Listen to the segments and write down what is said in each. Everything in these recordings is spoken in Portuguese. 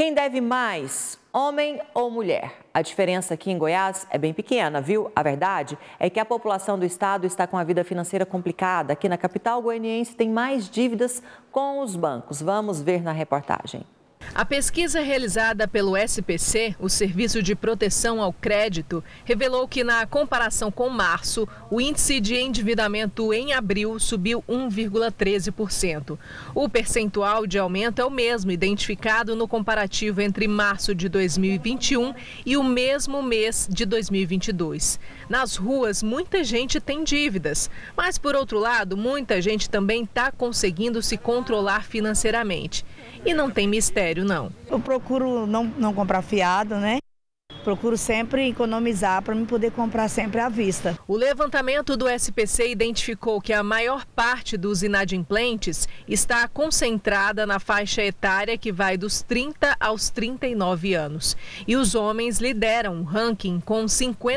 Quem deve mais, homem ou mulher? A diferença aqui em Goiás é bem pequena, viu? A verdade é que a população do estado está com a vida financeira complicada. Aqui na capital goianiense tem mais dívidas com os bancos. Vamos ver na reportagem. A pesquisa realizada pelo SPC, o Serviço de Proteção ao Crédito, revelou que na comparação com março, o índice de endividamento em abril subiu 1,13%. O percentual de aumento é o mesmo identificado no comparativo entre março de 2021 e o mesmo mês de 2022. Nas ruas, muita gente tem dívidas, mas por outro lado, muita gente também está conseguindo se controlar financeiramente. E não tem mistério, não. Eu procuro não comprar fiado, né? Procuro sempre economizar para me poder comprar sempre à vista. O levantamento do SPC identificou que a maior parte dos inadimplentes está concentrada na faixa etária que vai dos 30 aos 39 anos. E os homens lideram o ranking com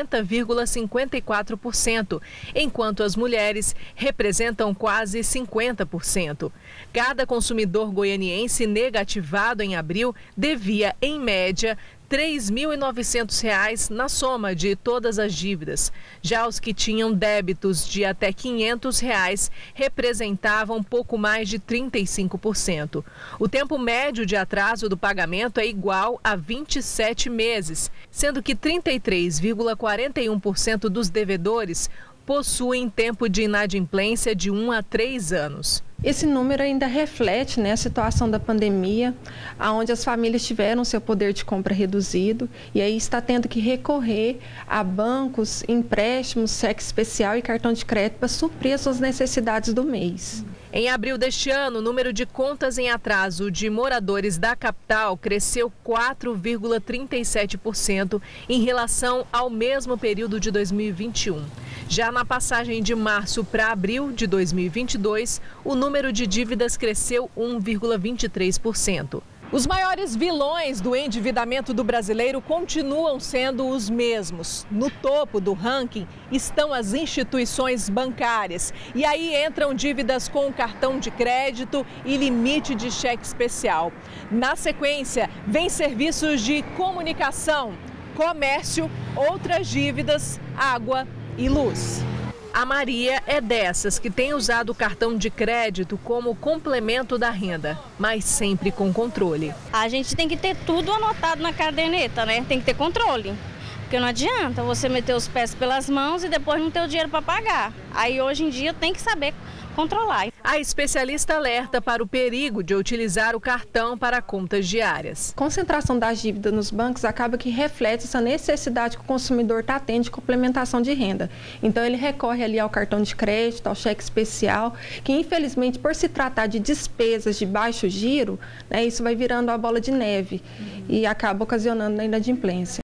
50,54%, enquanto as mulheres representam quase 50%. Cada consumidor goianiense negativado em abril devia, em média, R$ 3.900 na soma de todas as dívidas. Já os que tinham débitos de até R$ 500 representavam pouco mais de 35%. O tempo médio de atraso do pagamento é igual a 27 meses, sendo que 33,41% dos devedores possuem tempo de inadimplência de 1 a 3 anos. Esse número ainda reflete, a situação da pandemia, onde as famílias tiveram seu poder de compra reduzido e aí está tendo que recorrer a bancos, empréstimos, cheque especial e cartão de crédito para suprir as suas necessidades do mês. Em abril deste ano, o número de contas em atraso de moradores da capital cresceu 4,37% em relação ao mesmo período de 2021. Já na passagem de março para abril de 2022, o número de dívidas cresceu 1,23%. Os maiores vilões do endividamento do brasileiro continuam sendo os mesmos. No topo do ranking estão as instituições bancárias. E aí entram dívidas com cartão de crédito e limite de cheque especial. Na sequência, vem serviços de comunicação, comércio, outras dívidas, água e luz. A Maria é dessas que tem usado o cartão de crédito como complemento da renda, mas sempre com controle. A gente tem que ter tudo anotado na caderneta, né? Tem que ter controle. Porque não adianta você meter os pés pelas mãos e depois não ter o dinheiro para pagar. Aí hoje em dia tem que saber controlar. A especialista alerta para o perigo de utilizar o cartão para contas diárias. A concentração das dívidas nos bancos acaba que reflete essa necessidade que o consumidor está tendo de complementação de renda. Então ele recorre ali ao cartão de crédito, ao cheque especial, que infelizmente por se tratar de despesas de baixo giro, isso vai virando a bola de neve e acaba ocasionando a inadimplência.